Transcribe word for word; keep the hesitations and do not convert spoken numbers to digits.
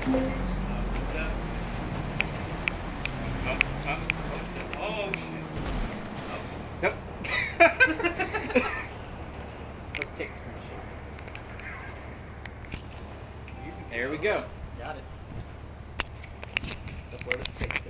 Oh, shit. Nope. Let's take a screenshot. There we go. Got it. Let's upload it to Facebook.